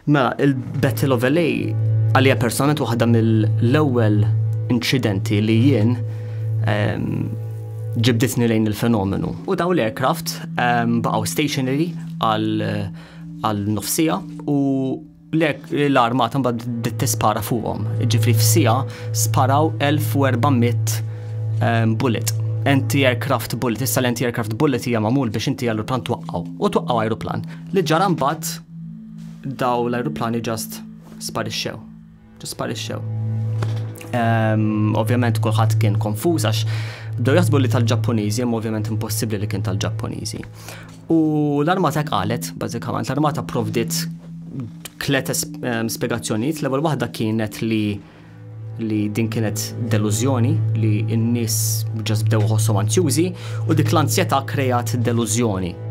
Mela, il-Battle of LA għalija personalment waħda mill-ewwel inċidenti li jien ġibditni lejn il-fenomenu. U daw l-aircraft baqgħu stationary għal-nofsija u l-armata mbagħad tispara fuqhom. Ġifri f'sija sparaw 1400 bullet. Anti-aircraft bullet. Issa l-anti-aircraft bullet hija magħmul biex inti l-ajruplan twaqqgħu. U twaqqgħu ajruplan. Li ġara mbagħad daw l-ajruplani ġast sparixxew. Ovvjament kulħadd kien konfuż għax bdew jaħsbu li tal-Ġappuniżi, imma ovvjament impossibbli li kien tal-Ġappuniżi. U l-armata qalet, bażikament l-armata provdiet tliet spjegazzjonijiet. L-ewwel waħda kienet li din kienet delużjoni li n-nies ġas bdew ħossom anzjużi u dik l-ansjetà krejat delużjoni.